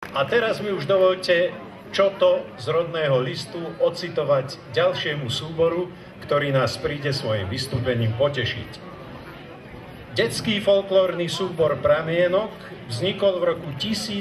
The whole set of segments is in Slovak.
A teraz mi už dovolte, čo to z rodného listu ocitovať ďalšiemu súboru, ktorý nás príde svojim vystúpením potešiť. Detský folklórny súbor Pramienok vznikol v roku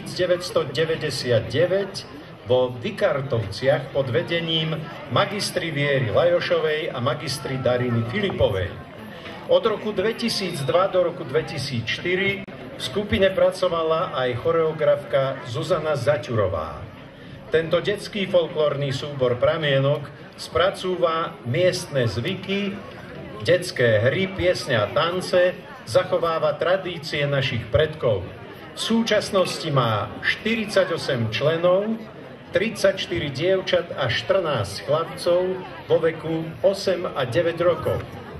1999 vo Vykartovciach pod vedením magistry Viery Lajošovej a magistry Dariny Filipovej. Od roku 2002 do roku 2004 v skupine pracovala aj choreografka Zuzana Zaťurová. Tento detský folklórny súbor Pramienok spracúva miestne zvyky, detské hry, piesne a tance, zachováva tradície našich predkov. V súčasnosti má 48 členov, 34 dievčat a 14 chlapcov vo veku 8 a 9 rokov.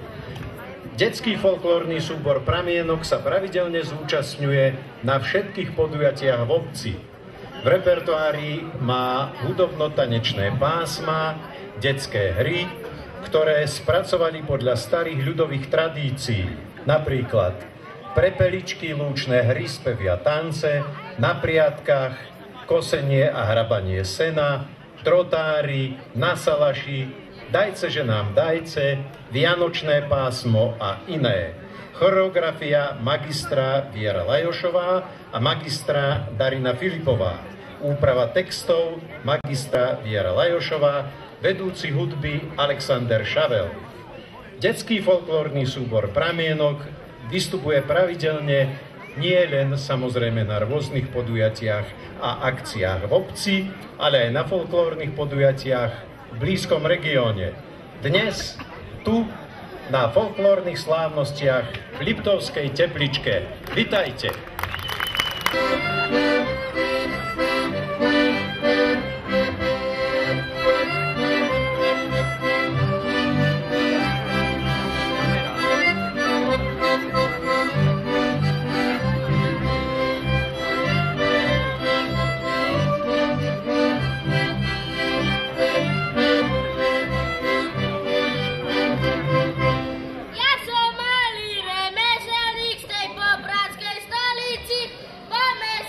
Detský folklórny súbor Pramienok sa pravidelne zúčastňuje na všetkých podujatiach v obci. V repertoári má hudobno-tanečné pásma, detské hry, ktoré spracovali podľa starých ľudových tradícií. Napríklad prepeličky, lúčne hry, spevy a tance, na priatkách, kosenie a hrabanie sena, trotári, na salaši, dajce ženám dajce, vianočné pásmo a iné. Choreografia magistra Viera Lajošová a magistra Darina Filipová. Úprava textov magistra Viera Lajošová, vedúci hudby Alexander Šavel. Detský folklórny súbor Pramienok vystupuje pravidelne nie len samozrejme na rôznych podujatiach a akciách v obci, ale aj na folklórnych podujatiach v blízkom regióne. Dnes tu na folklórnych slávnostiach v Liptovskej Tepličke. Vitajte! Ja som malý remeselník z tej pobratskej stolici, po